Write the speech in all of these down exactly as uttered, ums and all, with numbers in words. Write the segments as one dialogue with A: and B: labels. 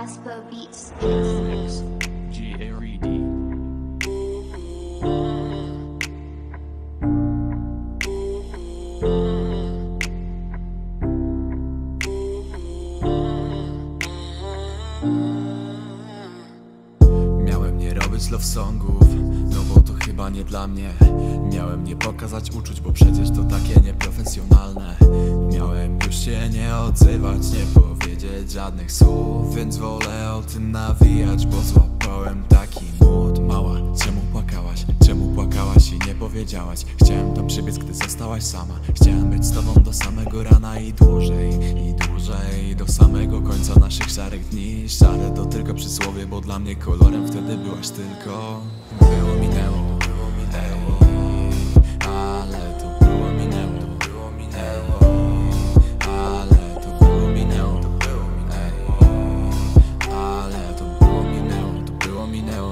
A: Raspo Beats.
B: G A R E D.
C: Miałem nie robić love songów, no bo to chyba nie dla mnie. Miałem nie pokazać uczuć, bo przecież to takie nieprofesjonalne. Miałem już się nie odzywać, nie powiedzieć żadnych słów, więc wolę o tym nawijać, bo złapałem taki mód. Mała, czemu płakałaś? Czemu płakałaś i nie powiedziałaś? Chciałem tam przybiec, gdy zostałaś sama. Chciałem być z tobą do samego rana i dłużej, i dłużej, do samego końca naszych szarych dni. Szare to tylko przysłowie, bo dla mnie kolorem wtedy byłaś tylko. Było minęło, było minęło, ale to było minęło, to było minęło, ale to było minęło, to było minęło, ale to było minęło, to było minęło.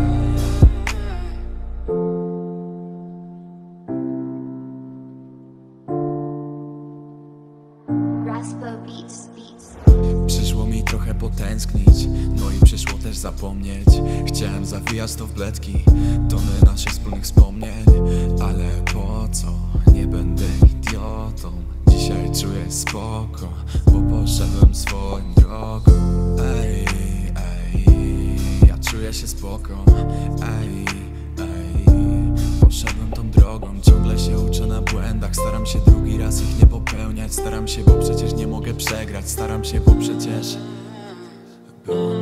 A: Raspo Beats.
C: Przyszło mi trochę potęsknić, no i przyszło też zapomnieć. Chciałem zawijać to w bledki, tony naszych wspólnych wspomnień. Ale po co? Nie będę idiotą. Dzisiaj czuję spoko, bo poszedłem swoją drogą. Ej, ej, ja czuję się spoko. Ej, ej, poszedłem tą drogą. Ciągle się uczę na błędach, staram się drugi raz ich nie popełniać. Staram się, bo przecież nie mogę przegrać. Staram się, bo przecież było